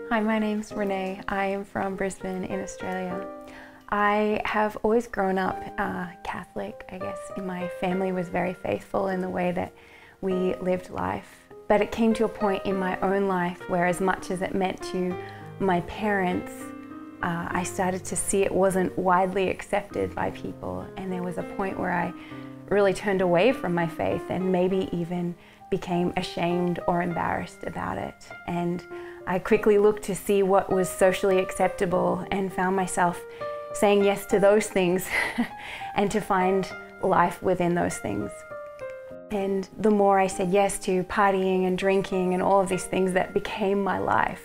Hi, my name's Renee. I am from Brisbane in Australia. I have always grown up Catholic. I guess my family was very faithful in the way that we lived life. But it came to a point in my own life where, as much as it meant to my parents, I started to see it wasn't widely accepted by people. And there was a point where I really turned away from my faith and maybe even became ashamed or embarrassed about it. And I quickly looked to see what was socially acceptable and found myself saying yes to those things and to find life within those things. And the more I said yes to partying and drinking and all of these things that became my life,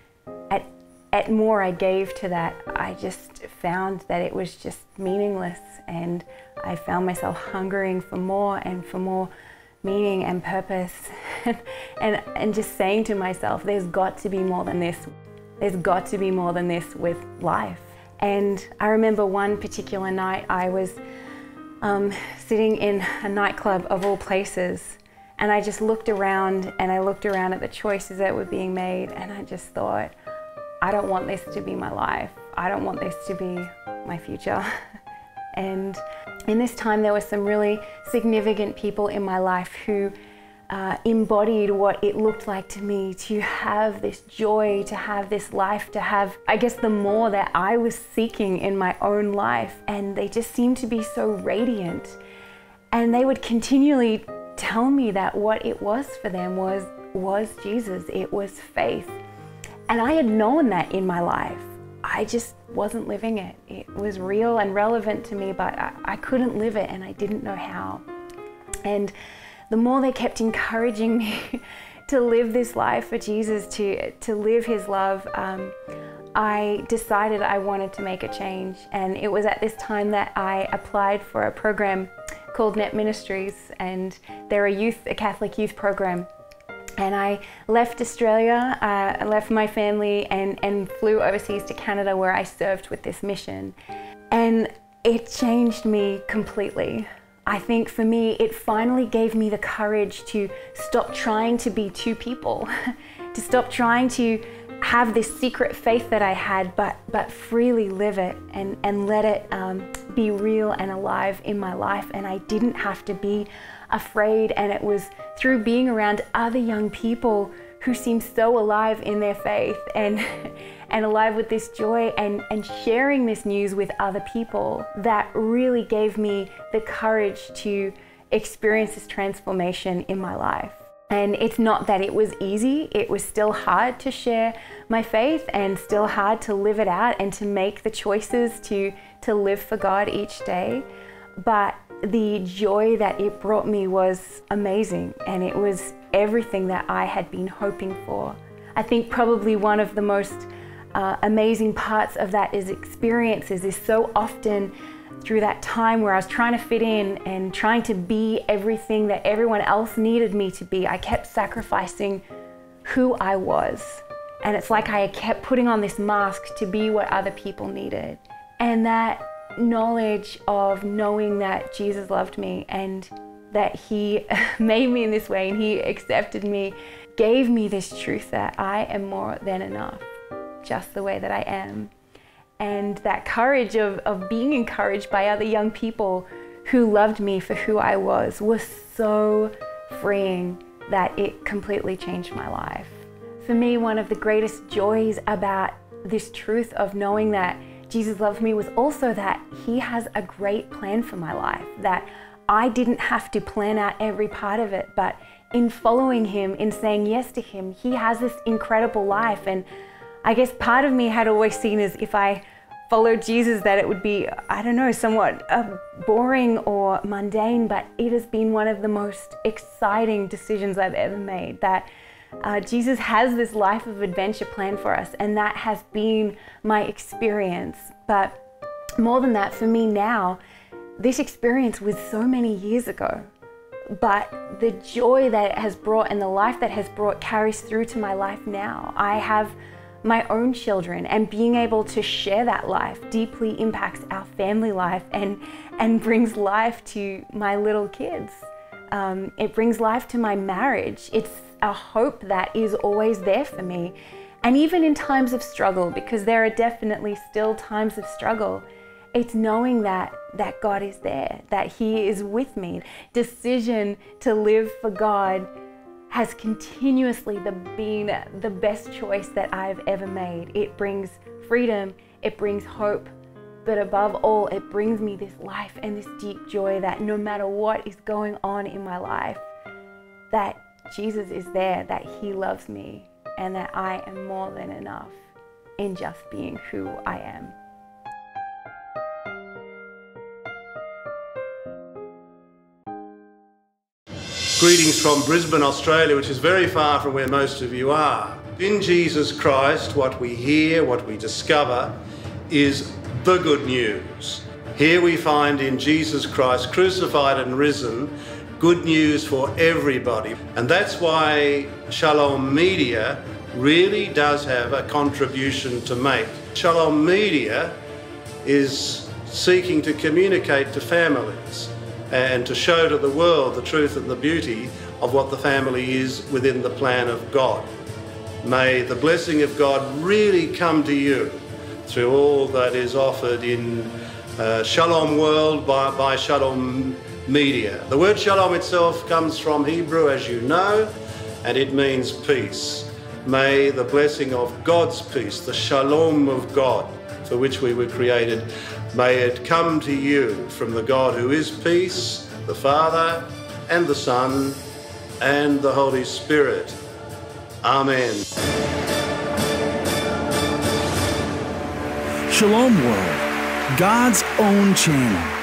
at more I gave to that, I just found that it was just meaningless, and I found myself hungering for more and for more meaning and purpose and just saying to myself, there's got to be more than this. There's got to be more than this with life. And I remember one particular night I was sitting in a nightclub of all places, and I just looked around and I looked around at the choices that were being made, and I just thought, I don't want this to be my life. I don't want this to be my future. And in this time there were some really significant people in my life who embodied what it looked like to me to have this joy, to have this life, to have, I guess, the more that I was seeking in my own life. And they just seemed to be so radiant. And they would continually tell me that what it was for them was Jesus. It was faith. And I had known that in my life. I just wasn't living it. It was real and relevant to me, but I couldn't live it, and I didn't know how. And the more they kept encouraging me to live this life for Jesus, to live his love, I decided I wanted to make a change. And it was at this time that I applied for a program called Net Ministries, and they're a Catholic youth program. And I left Australia, I left my family and flew overseas to Canada, where I served with this mission. And it changed me completely. I think for me, it finally gave me the courage to stop trying to be two people, to stop trying to have this secret faith that I had, but freely live it and let it be real and alive in my life. And I didn't have to be afraid, and it was through being around other young people who seemed so alive in their faith and alive with this joy and sharing this news with other people that really gave me the courage to experience this transformation in my life. And it's not that it was easy. It was still hard to share my faith and still hard to live it out and to make the choices to live for God each day. But the joy that it brought me was amazing, and it was everything that I had been hoping for. I think probably one of the most amazing parts of that experiences is so often through that time where I was trying to fit in and trying to be everything that everyone else needed me to be, I kept sacrificing who I was. And it's like I kept putting on this mask to be what other people needed. And that knowledge of knowing that Jesus loved me and that he made me in this way and he accepted me gave me this truth that I am more than enough, just the way that I am. And that courage of being encouraged by other young people who loved me for who I was so freeing that it completely changed my life. For me, one of the greatest joys about this truth of knowing that Jesus loved me was also that he has a great plan for my life, that I didn't have to plan out every part of it, but in following him, in saying yes to him, he has this incredible life. And I guess part of me had always seen as if I followed Jesus that it would be, I don't know, somewhat boring or mundane, but it has been one of the most exciting decisions I've ever made, that Jesus has this life of adventure planned for us, and that has been my experience. But more than that, for me now, this experience was so many years ago, but the joy that it has brought and the life that it has brought carries through to my life now. I have my own children, and being able to share that life deeply impacts our family life and brings life to my little kids. It brings life to my marriage. It's a hope that is always there for me. And even in times of struggle, because there are definitely still times of struggle, it's knowing that God is there, that He is with me. Decision to live for God has continuously been the best choice that I've ever made. It brings freedom, it brings hope, but above all, it brings me this life and this deep joy that no matter what is going on in my life, that Jesus is there, that He loves me, and that I am more than enough in just being who I am. Greetings from Brisbane, Australia, which is very far from where most of you are. In Jesus Christ, what we hear, what we discover, is the good news. Here we find in Jesus Christ, crucified and risen, good news for everybody. And that's why Shalom Media really does have a contribution to make. Shalom Media is seeking to communicate to families and to show to the world the truth and the beauty of what the family is within the plan of God. May the blessing of God really come to you through all that is offered in Shalom World by Shalom Media. The word Shalom itself comes from Hebrew, as you know, and it means peace. May the blessing of God's peace, the Shalom of God, for which we were created, may it come to you from the God who is peace, the Father and the Son and the Holy Spirit. Amen. Shalom World, God's own channel.